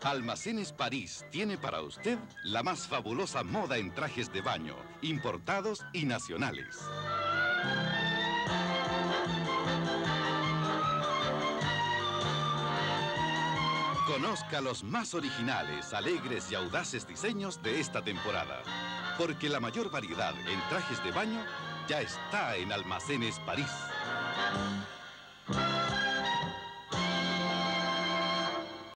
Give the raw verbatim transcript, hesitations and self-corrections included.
Almacenes París tiene para usted la más fabulosa moda en trajes de baño, importados y nacionales. Conozca los más originales, alegres y audaces diseños de esta temporada. Porque la mayor variedad en trajes de baño ya está en Almacenes París.